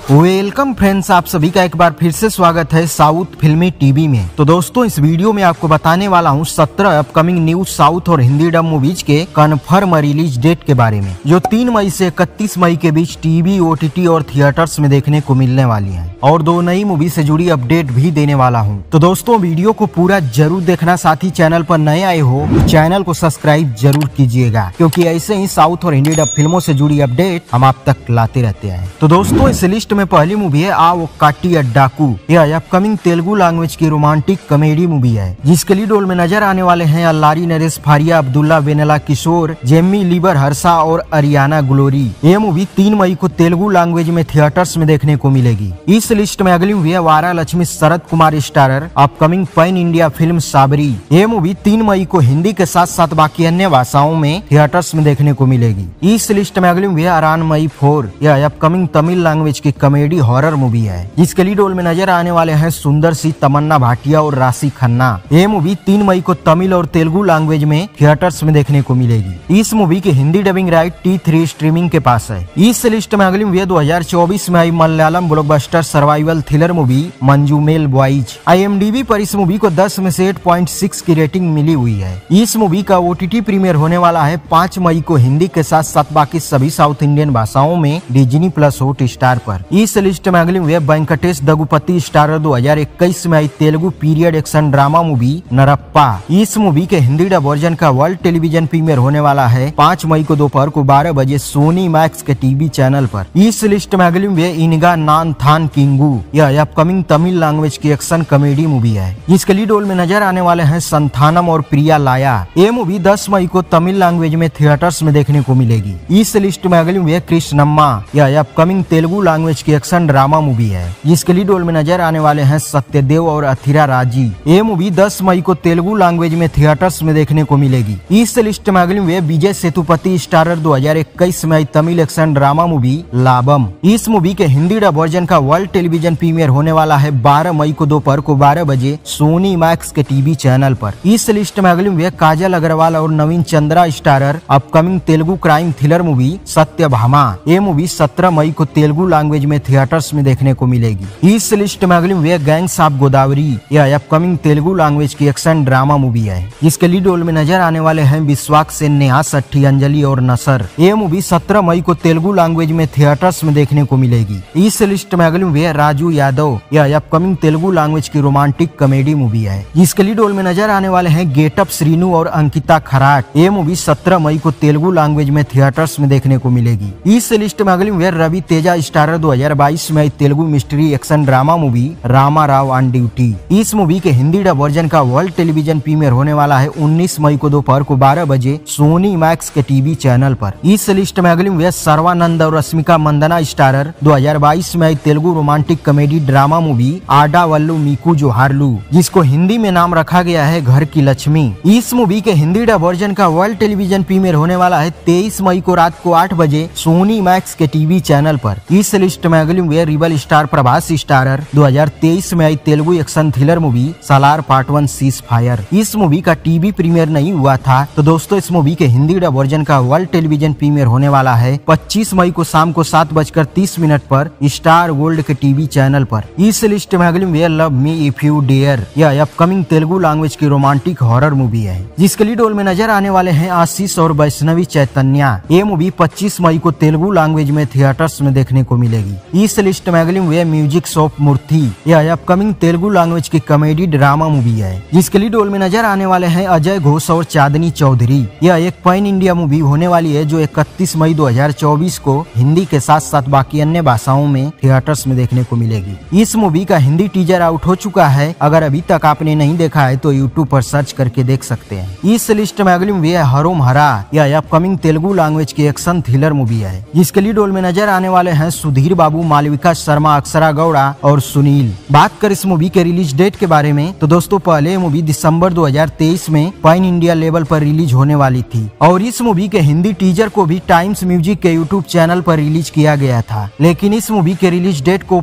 Welcome friends, आप सभी का एक बार फिर से स्वागत है साउथ फिल्मी टीवी में। तो दोस्तों, इस वीडियो में आपको बताने वाला हूं 17 अपकमिंग न्यू साउथ और हिंदी डब मूवीज के कन्फर्म रिलीज डेट के बारे में, जो 3 मई से 31 मई के बीच टीवी, ओटीटी और थिएटर्स में देखने को मिलने वाली हैं, और 2 नई मूवी से जुड़ी अपडेट भी देने वाला हूं। तो दोस्तों, वीडियो को पूरा जरूर देखना। साथ ही चैनल पर नए आए हो तो चैनल को सब्सक्राइब जरूर कीजिएगा, क्योंकि ऐसे ही साउथ और हिंदी डब फिल्मों से जुड़ी अपडेट हम आप तक लाते रहते हैं। तो दोस्तों, इस लिस्ट में पहली मूवी है आ ओक्काटी अड्डाकू। यह अपकमिंग तेलुगु लैंग्वेज की रोमांटिक कॉमेडी मूवी है, जिसके लीड रोल में नजर आने वाले हैं अल्लारी नरेश फारिया, अब्दुल्ला वेनेला किशोर, जेमी लीवर हर्षा और अरियाना ग्लोरी। यह मूवी 3 मई को तेलुगु लैंग्वेज में थिएटर्स में देखने को मिलेगी। इस लिस्ट में अगली मूवी है Varalaxmi Sarath Kumar starrer upcoming pan India film Sabari. यह मूवी 3 मई को हिंदी के साथ साथ बाकी अन्य भाषाओं में थिएटर्स में देखने को मिलेगी। इस लिस्ट में अगली मूवी है अरान मई 4। यह अपकमिंग तमिल लैंग्वेज की कॉमेडी हॉरर मूवी है, जिसके लीड रोल में नजर आने वाले हैं सुंदर सी, तमन्ना भाटिया और राशि खन्ना। यह मूवी 3 मई को तमिल और तेलुगु लैंग्वेज में थिएटर्स में देखने को मिलेगी। इस मूवी की Hindi dubbing right T3 streaming के पास है। इस लिस्ट में अगली मूवी 2024 में आई Malayalam blockbuster survival thriller movie Manjummel boys. IMDb पर इस मूवी को 10 में से 8.6 की रेटिंग मिली हुई है। इस मूवी का OTT प्रीमियर होने वाला है 5 मई को हिंदी के साथ साथ बाकी सभी साउथ इंडियन भाषाओं में डिज्नी प्लस हॉटस्टार पर। इस लिस्ट में अगली मूवी वेंकटेश दगुपति स्टारर 2021 में आई Telugu period action drama movie Narappa. इस मूवी के हिंदी डब वर्जन का वर्ल्ड टेलीविजन प्रीमियर होने वाला है 5 मई को दोपहर को 12 बजे सोनी मैक्स के टीवी चैनल पर। इस लिस्ट में अगली मूवी इनगा नान थान किंगू। यह अपकमिंग तमिल लैंग्वेज की एक्शन कॉमेडी मूवी है, जिसके लीड रोल में नजर आने वाले हैं संथानम और प्रिया लाया। ये मूवी 10 मई को तमिल लैंग्वेज में थिएटर्स में देखने को मिलेगी। इस लिस्ट में अगली मूवी कृष्णम्मा। यह अपकमिंग तेलुगु लैंग्वेज की एक्शन ड्रामा मूवी है, जिसके लीड रोल में नजर आने वाले हैं सत्यदेव और अथिरा राजी। ये मूवी 10 मई को तेलुगु लैंग्वेज में थिएटर्स में देखने को मिलेगी। इस लिस्ट में अगली मूवी विजय सेतुपति स्टारर 2021 में आई Tamil action drama movie Laabam. इस मूवी के हिंदी डब वर्जन का वर्ल्ड टेलीविजन प्रीमियर होने वाला है 12 मई को दोपहर को 12 बजे सोनी मैक्स के टीवी चैनल पर। इस लिस्ट में अगली मूवी काजल अग्रवाल और Naveen Chandra starrer upcoming Telugu crime thriller movie Satyabhama. ये मूवी 17 मई को तेलुगु लैंग्वेज में थिएटर्स में देखने को मिलेगी। इस लिस्ट में अगली मूवी गैंग्स ऑफ गोदावरी। यह अपकमिंग तेलुगु लैंग्वेज की एक्शन ड्रामा मूवी है, जिसके लीड रोल में नजर आने वाले हैं विश्वास सेन, नेहा शेट्टी, अंजलि और नसर। ये मूवी 17 मई को तेलुगु लैंग्वेज में थिएटर्स में देखने को मिलेगी। इस लिस्ट में अगली मूवी राजू यादव। यह अपकमिंग तेलुगु लैंग्वेज की रोमांटिक कॉमेडी मूवी है, जिसके लीड रोल में नजर आने वाले हैं गेटअप श्रीनु और अंकिता खराट। ये मूवी 17 मई को तेलुगु लैंग्वेज में थिएटर्स में देखने को मिलेगी। इस लिस्ट में अगली मूवी रवि तेजा स्टारर 2022 में Telugu mystery action drama movie Rama Rao on duty. इस मूवी के हिंदी डब वर्जन का वर्ल्ड टेलीविजन प्रीमियर होने वाला है 19 मई को दोपहर को 12 बजे सोनी मैक्स के टीवी चैनल पर। इस लिस्ट में अगली मूवी सर्वानंद और रश्मिका मंदना स्टारर 2022 में आई Telugu romantic comedy drama movie Aadavallu Meeku Johaarlu, जिसको हिंदी में नाम रखा गया है घर की लक्ष्मी। इस मूवी के हिंदी डब वर्जन का वर्ल्ड टेलीविजन प्रीमियर होने वाला है 23 मई को रात को 8 बजे सोनी मैक्स के टीवी चैनल पर। इस लिस्ट में अगली movie rebel star Prabhas starrer 2023 में आई Telugu action thriller movie Salaar part 1 cease fire. इस मूवी का टीवी प्रीमियर नहीं हुआ था, तो दोस्तों इस मूवी के हिंदी डब वर्जन का वर्ल्ड टेलीविजन प्रीमियर होने वाला है 25 मई को शाम को 7:30 पर स्टार गोल्ड के टीवी चैनल पर। इस लिस्ट में अगली movie love me if you dare. यह अपकमिंग तेलुगु लैंग्वेज की रोमांटिक हॉरर मूवी है, जिसके लीड रोल में नजर आने वाले हैं आशीष और वैष्णवी चैतन्या। ये मूवी 25 मई को तेलुगु लैंग्वेज में थिएटर्स में देखने को मिलेगी। इस लिस्ट में अगली मूवी म्यूजिक ऑफ मूर्ति। यह अपकमिंग तेलुगु लैंग्वेज की कॉमेडी ड्रामा मूवी है, जिसके लीड रोल में नजर आने वाले हैं अजय घोष और चांदनी चौधरी। यह एक पैन इंडिया मूवी होने वाली है, जो 31 मई 2024 को हिंदी के साथ साथ बाकी अन्य भाषाओं में थिएटर्स में देखने को मिलेगी। इस मूवी का हिंदी टीजर आउट हो चुका है, अगर अभी तक आपने नहीं देखा है तो यूट्यूब पर सर्च करके देख सकते हैं। इस लिस्ट में अगली मूवी है हरोम हरा। यह अपकमिंग तेलुगु लैंग्वेज की एक्शन थ्रिलर मूवी है, जिसके लीड रोल में नजर आने वाले हैं सुधीर बाबू, मालविका शर्मा, अक्षरा गौड़ा और सुनील। बात कर इस मूवी के रिलीज डेट के बारे में, तो दोस्तों पहले ये मूवी दिसंबर 2023 में पैन इंडिया लेवल पर रिलीज होने वाली थी, और इस मूवी के हिंदी टीजर को भी टाइम्स म्यूजिक के यूट्यूब चैनल पर रिलीज किया गया था। लेकिन इस मूवी के रिलीज डेट को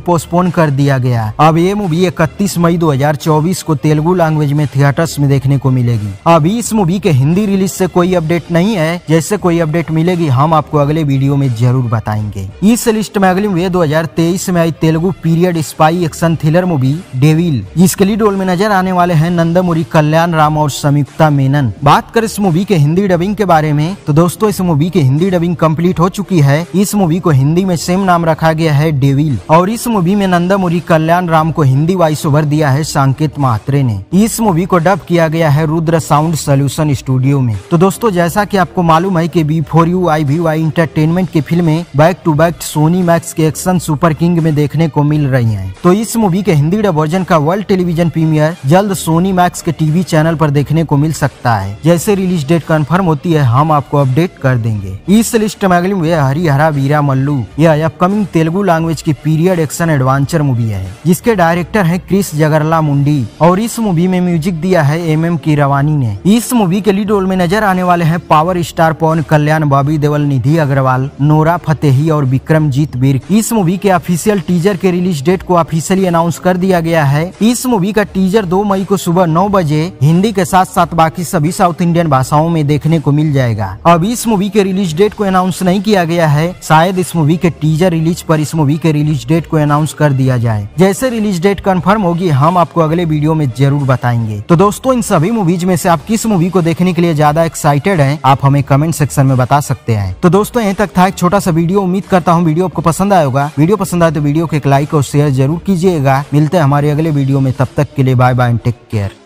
पोस्टपोन कर दिया गया। अब ये मूवी 31 मई 2024 को तेलुगु लैंग्वेज में थिएटर्स में देखने को मिलेगी। अभी इस मूवी के हिंदी रिलीज से कोई अपडेट नहीं है, जैसे कोई अपडेट मिलेगी हम आपको अगले वीडियो में जरूर बताएंगे। इस लिस्ट में अगली मूवी 2023 में आई Telugu period spy action thriller movie devil, जिसके लीड रोल में नजर आने वाले हैं नंदमुरी कल्याण राम और संयुक्ता मेनन। बात करें इस मूवी के हिंदी डबिंग के बारे में तो दोस्तों इस मूवी की हिंदी डबिंग कंप्लीट हो चुकी है। इस मूवी को हिंदी में सेम नाम रखा गया है डेविल, और इस मूवी में नंदमुरी कल्याण राम को हिंदी वॉइस ओवर दिया है सांकेत महात्रे ने। इस मूवी को डब किया गया है रुद्र साउंड सोल्यूशन स्टूडियो में। तो दोस्तों जैसा कि आपको मालूम है कि B4U IVY एंटरटेनमेंट की फिल्में back to back Sony Max के एक्शन सुपर किंग में देखने को मिल रही हैं। तो इस मूवी के हिंदी डब वर्जन का वर्ल्ड टेलीविजन प्रीमियर जल्द सोनी मैक्स के टीवी चैनल पर देखने को मिल सकता है। जैसे रिलीज डेट कंफर्म होती है हम आपको अपडेट कर देंगे। इस लिस्ट में अगली मूवी हरिहरा वीरा मल्लू, यह अपकमिंग तेलुगु लैंग्वेज की पीरियड एक्शन एडवेंचर मूवी है, जिसके डायरेक्टर है क्रिस जगरला मुंडी, और इस मूवी में म्यूजिक दिया है MM कीरवानी ने। इस मूवी के लीड रोल में नजर आने वाले हैं पावर स्टार पवन कल्याण, बॉबी देओल, निधि अग्रवाल, नोरा फतेही और विक्रमजीत बिर्क। इस मूवी के ऑफिशियल टीजर के रिलीज डेट को ऑफिशियली अनाउंस कर दिया गया है। इस मूवी का टीजर 2 मई को सुबह 9 बजे हिंदी के साथ साथ बाकी सभी साउथ इंडियन भाषाओं में देखने को मिल जाएगा। अब इस मूवी के रिलीज डेट को अनाउंस नहीं किया गया है, शायद इस मूवी के टीजर रिलीज पर इस मूवी के रिलीज डेट को अनाउंस कर दिया जाए। जैसे रिलीज डेट कंफर्म होगी हम आपको अगले वीडियो में जरूर बताएंगे। तो दोस्तों इन सभी मूवीज में से आप किस मूवी को देखने के लिए ज्यादा एक्साइटेड हैं आप हमें कमेंट सेक्शन में बता सकते हैं। तो दोस्तों यहीं तक था एक छोटा सा वीडियो, उम्मीद करता हूँ वीडियो आपको पसंद आया होगा। वीडियो पसंद आए तो वीडियो को एक लाइक और शेयर जरूर कीजिएगा। मिलते हैं हमारे अगले वीडियो में, तब तक के लिए bye bye and take care.